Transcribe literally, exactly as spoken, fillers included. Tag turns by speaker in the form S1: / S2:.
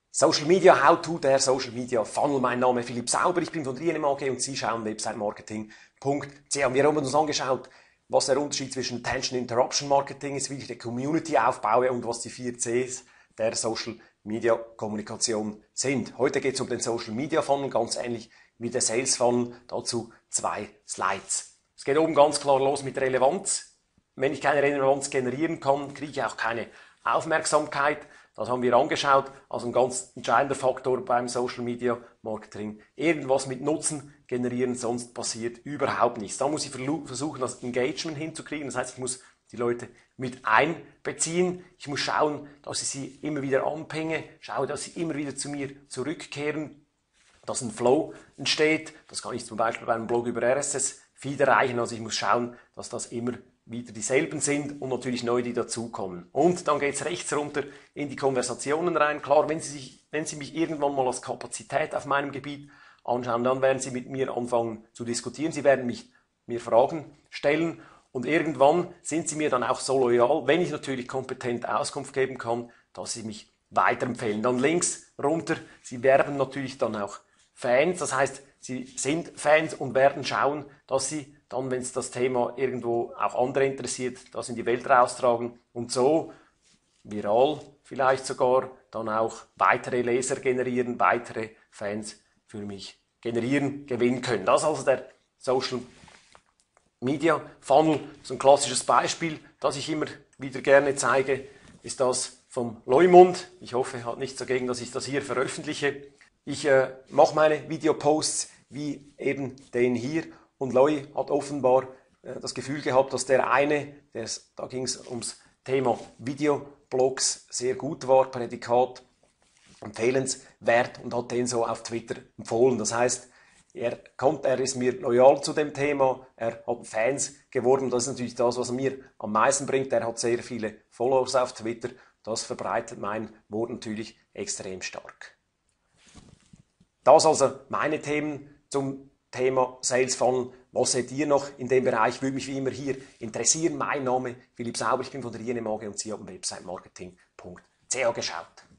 S1: Social Media How-To, der Social Media Funnel. Mein Name ist Philipp Sauber, ich bin von der I N M A G und Sie schauen website marketing punkt c h. Wir haben uns angeschaut, was der Unterschied zwischen Attention Interruption Marketing ist, wie ich die Community aufbaue und was die vier Cs der Social Media Kommunikation sind. Heute geht es um den Social Media Funnel, ganz ähnlich wie der Sales Funnel. Dazu zwei Slides. Es geht oben ganz klar los mit Relevanz. Wenn ich keine Relevanz generieren kann, kriege ich auch keine Aufmerksamkeit. Das haben wir angeschaut, also ein ganz entscheidender Faktor beim Social Media Marketing. Irgendwas mit Nutzen generieren, sonst passiert überhaupt nichts. Da muss ich versuchen, das Engagement hinzukriegen. Das heißt, ich muss die Leute mit einbeziehen. Ich muss schauen, dass ich sie immer wieder anpinge, schaue, dass sie immer wieder zu mir zurückkehren, dass ein Flow entsteht. Das kann ich zum Beispiel bei einem Blog über R S S-Feed erreichen. Also ich muss schauen, dass das immer wieder dieselben sind und natürlich neu, die dazukommen. Und dann geht es rechts runter in die Konversationen rein. Klar, wenn Sie, sich, wenn Sie mich irgendwann mal als Kapazität auf meinem Gebiet anschauen, dann werden Sie mit mir anfangen zu diskutieren. Sie werden mich, mir Fragen stellen und irgendwann sind Sie mir dann auch so loyal, wenn ich natürlich kompetent Auskunft geben kann, dass Sie mich weiterempfehlen. Dann links runter, Sie werben natürlich dann auch Fans, das heißt, Sie sind Fans und werden schauen, dass Sie dann, wenn es das Thema irgendwo auch andere interessiert, das in die Welt raustragen und so viral vielleicht sogar dann auch weitere Leser generieren, weitere Fans für mich generieren, gewinnen können. Das ist also der Social Media Funnel. So ein klassisches Beispiel, das ich immer wieder gerne zeige, ist das vom Leumund. Ich hoffe, er hat nichts dagegen, dass ich das hier veröffentliche. Ich äh, mache meine Videoposts wie eben den hier und Loy hat offenbar äh, das Gefühl gehabt, dass der eine, des, da ging es ums Thema Videoblogs, sehr gut war, Prädikat empfehlenswert und hat den so auf Twitter empfohlen. Das heißt, er, kommt, er ist mir loyal zu dem Thema, er hat Fans geworden, das ist natürlich das, was er mir am meisten bringt. Er hat sehr viele Followers auf Twitter, das verbreitet mein Wort natürlich extrem stark. Das also meine Themen zum Thema Sales Funnel. Was seht ihr noch in dem Bereich? Würde mich wie immer hier interessieren. Mein Name ist Philipp Sauber, ich bin von der I N M A G und Sie haben website marketing punkt c h geschaut.